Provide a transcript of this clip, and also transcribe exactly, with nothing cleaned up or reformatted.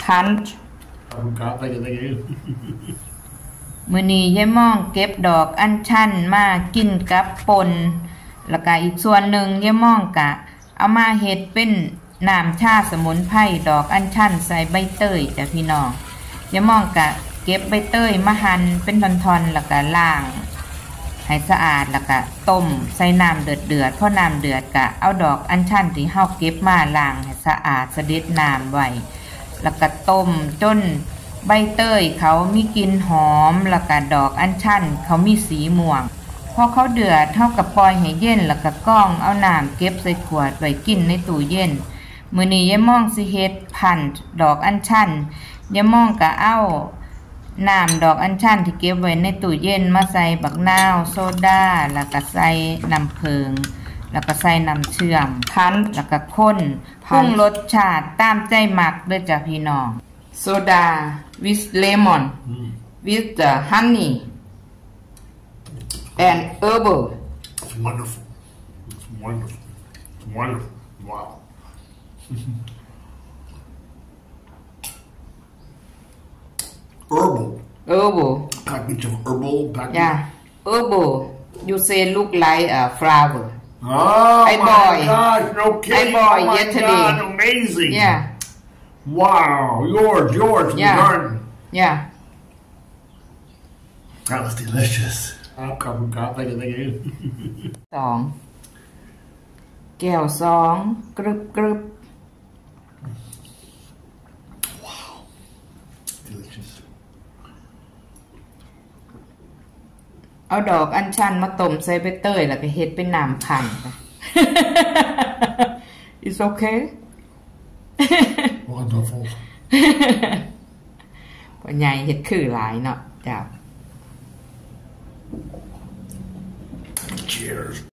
punch มื้อนี้ยายม่องเก็บดอกอัญชันมากินกับป่นแล้วก็อีกส่วนหนึ่งยายม่องกะเอามาเฮ็ดเป็นน้ำชาสมุนไพรดอกอัญชันใส่ใบเตยจ้ะพี่น้องยายม่องกะเก็บใบเตยมาหั่นเป็นท่อนๆแล้วก็ล้างให้สะอาดแล้วก็ต้มใส่น้ำเดือดๆพอน้ำเดือดกะเอาดอกอัญชันที่เฮาเก็บมาล้างให้สะอาดสะเด็ดน้ำไว้แล้วก็ต้มจนใบเตยเขามีกลิ่นหอมแล้วก็ดอกอัญชันเขามีสีม่วงพอเขาเดือดเท่ากับปล่อยให้เย็นแล้วก็กรองเอาน้ำเก็บใส่ขวดไว้กินในตู้เย็นมื้อนี้ยายม่องสิเฮ็ดพันธุ์ดอกอัญชันยายม่องก็เอาน้ำดอกอัญชันที่เก็บไว้ในตู้เย็นมาใส่บักนาวโซดาแล้วก็ใส่น้ำผึ้งแล้วก็ใส่น้ำเชื่อมพันแล้วก็ข้นปรุงรสชาติตามใจมักเด้อจ้ะพี่น้องโซดา with lemon with the honey and herbal It's wonderful. It's wonderful. It's wonderful. Wow. Herbal. herbal Package of herbal back yeah herbal you say look like a flower Oh I my boy. gosh, no kidding. I boy oh my yesterday. God, amazing. yeah Wow, yours, yours from Yeah. the garden. yeah That was delicious. I'll come and thank you, thank you. สองแก้วสองกรึบกรึบ Wow. Delicious. เอาดอกอัญชันมาต้มใส่ใบเตยแล้วก็เฮ็ดเป็นน้ำพันธุ์ It's okay Wonderful. พ่อใหญ่เฮ็ดคือหลายเนาะจ้า Cheers.